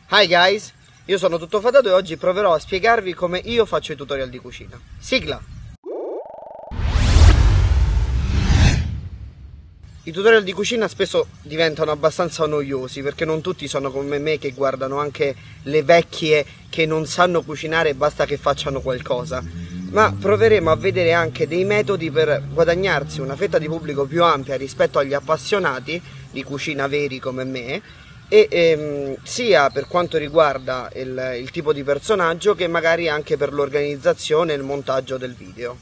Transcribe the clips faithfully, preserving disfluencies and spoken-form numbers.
Hi guys, io sono Tutto Fatato e oggi proverò a spiegarvi come io faccio i tutorial di cucina. Sigla! I tutorial di cucina spesso diventano abbastanza noiosi perché non tutti sono come me che guardano anche le vecchie che non sanno cucinare e basta che facciano qualcosa. Ma proveremo a vedere anche dei metodi per guadagnarsi una fetta di pubblico più ampia rispetto agli appassionati di cucina veri come me, e ehm, sia per quanto riguarda il, il tipo di personaggio che magari anche per l'organizzazione e il montaggio del video.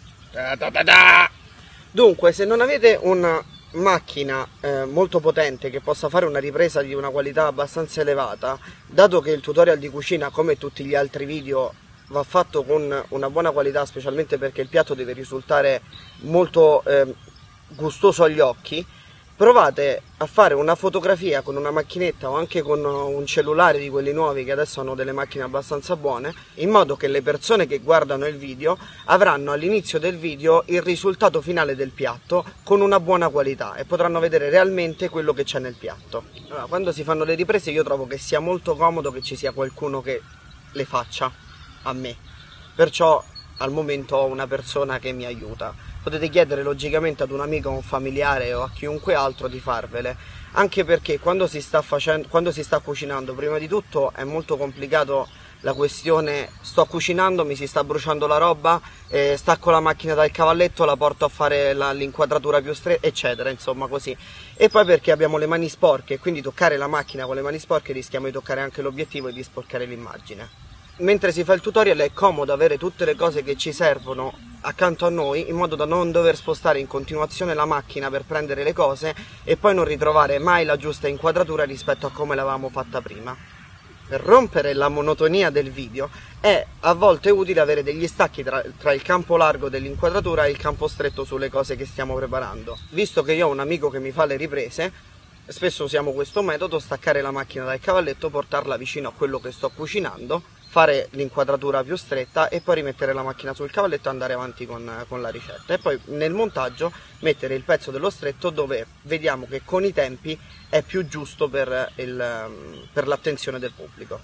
Dunque, se non avete una macchina eh, molto potente che possa fare una ripresa di una qualità abbastanza elevata, dato che il tutorial di cucina, come tutti gli altri video, va fatto con una buona qualità, specialmente perché il piatto deve risultare molto eh, gustoso agli occhi, provate a fare una fotografia con una macchinetta o anche con un cellulare di quelli nuovi che adesso hanno delle macchine abbastanza buone, in modo che le persone che guardano il video avranno all'inizio del video il risultato finale del piatto con una buona qualità e potranno vedere realmente quello che c'è nel piatto. Allora, quando si fanno le riprese io trovo che sia molto comodo che ci sia qualcuno che le faccia a me, perciò al momento ho una persona che mi aiuta. Potete chiedere logicamente ad un amico, a un familiare o a chiunque altro di farvele, anche perché quando si sta facendo, quando si sta cucinando, prima di tutto è molto complicato la questione: sto cucinando, mi si sta bruciando la roba, eh, stacco la macchina dal cavalletto, la porto a fare l'inquadratura più stretta, eccetera, insomma così. E poi perché abbiamo le mani sporche, quindi toccare la macchina con le mani sporche rischiamo di toccare anche l'obiettivo e di sporcare l'immagine. Mentre si fa il tutorial è comodo avere tutte le cose che ci servono accanto a noi, in modo da non dover spostare in continuazione la macchina per prendere le cose e poi non ritrovare mai la giusta inquadratura rispetto a come l'avevamo fatta prima. Per rompere la monotonia del video è a volte utile avere degli stacchi tra, tra il campo largo dell'inquadratura e il campo stretto sulle cose che stiamo preparando. Visto che io ho un amico che mi fa le riprese, spesso usiamo questo metodo: staccare la macchina dal cavalletto, portarla vicino a quello che sto cucinando, fare l'inquadratura più stretta e poi rimettere la macchina sul cavalletto e andare avanti con, con la ricetta, e poi nel montaggio mettere il pezzo dello stretto dove vediamo che con i tempi è più giusto per, il, per l'attenzione del pubblico.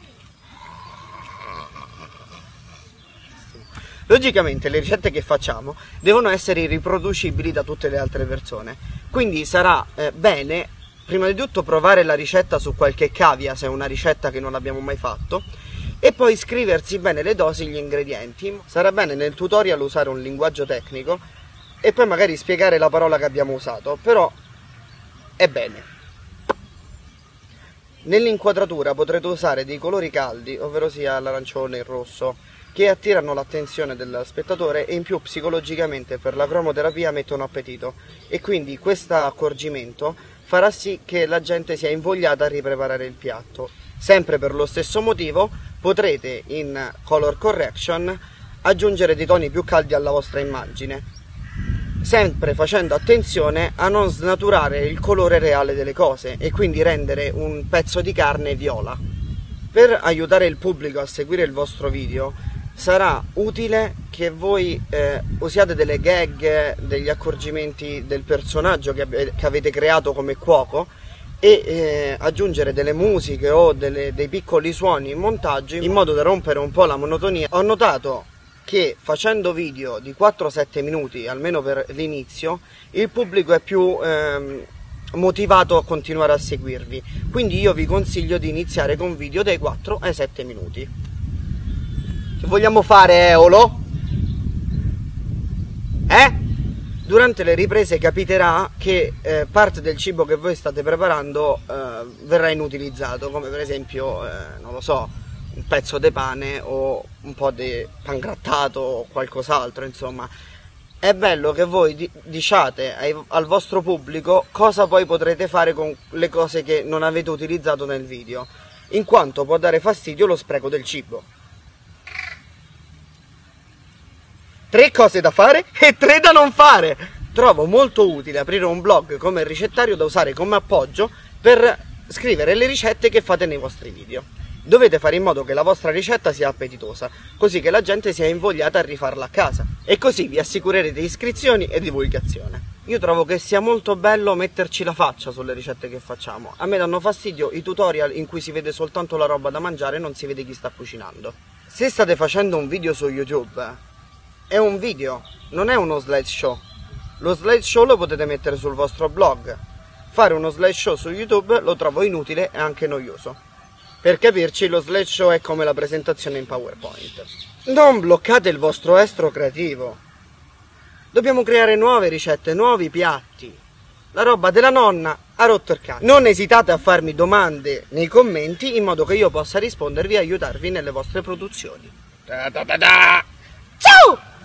Logicamente le ricette che facciamo devono essere riproducibili da tutte le altre persone, quindi sarà eh, bene prima di tutto provare la ricetta su qualche cavia, se è una ricetta che non abbiamo mai fatto, e poi scriversi bene le dosi e gli ingredienti. Sarà bene nel tutorial usare un linguaggio tecnico e poi magari spiegare la parola che abbiamo usato, però è bene. Nell'inquadratura potrete usare dei colori caldi, ovvero sia l'arancione e il rosso, che attirano l'attenzione del spettatore e in più psicologicamente per la cromoterapia mettono appetito, e quindi questo accorgimento farà sì che la gente sia invogliata a ripreparare il piatto. Sempre per lo stesso motivo potrete in color correction aggiungere dei toni più caldi alla vostra immagine, sempre facendo attenzione a non snaturare il colore reale delle cose e quindi rendere un pezzo di carne viola. Per aiutare il pubblico a seguire il vostro video sarà utile che voi eh, usiate delle gag, degli accorgimenti del personaggio che, che avete creato come cuoco, e eh, aggiungere delle musiche o delle, dei piccoli suoni in montaggio in modo da rompere un po' la monotonia. Ho notato che facendo video di quattro sette minuti, almeno per l'inizio, il pubblico è più ehm, motivato a continuare a seguirvi, quindi io vi consiglio di iniziare con video dai quattro ai sette minuti. Che vogliamo fare, Eolo? Eh? Durante le riprese capiterà che eh, parte del cibo che voi state preparando eh, verrà inutilizzato, come per esempio, eh, non lo so, un pezzo di pane o un po' di pangrattato o qualcos'altro, insomma. È bello che voi di diciate ai, al vostro pubblico cosa poi potrete fare con le cose che non avete utilizzato nel video, in quanto può dare fastidio lo spreco del cibo. Tre cose da fare e tre da non fare. Trovo molto utile aprire un blog come il ricettario da usare come appoggio per scrivere le ricette che fate nei vostri video. Dovete fare in modo che la vostra ricetta sia appetitosa, così che la gente sia invogliata a rifarla a casa, e così vi assicurerete iscrizioni e divulgazione. Io trovo che sia molto bello metterci la faccia sulle ricette che facciamo. A me danno fastidio i tutorial in cui si vede soltanto la roba da mangiare e non si vede chi sta cucinando. Se state facendo un video su YouTube, è un video, non è uno slideshow. Lo slideshow lo potete mettere sul vostro blog. Fare uno slideshow su YouTube lo trovo inutile e anche noioso. Per capirci, lo slideshow è come la presentazione in PowerPoint. Non bloccate il vostro estro creativo. Dobbiamo creare nuove ricette, nuovi piatti. La roba della nonna ha rotto il cazzo. Non esitate a farmi domande nei commenti in modo che io possa rispondervi e aiutarvi nelle vostre produzioni. Da da da da. Ciao!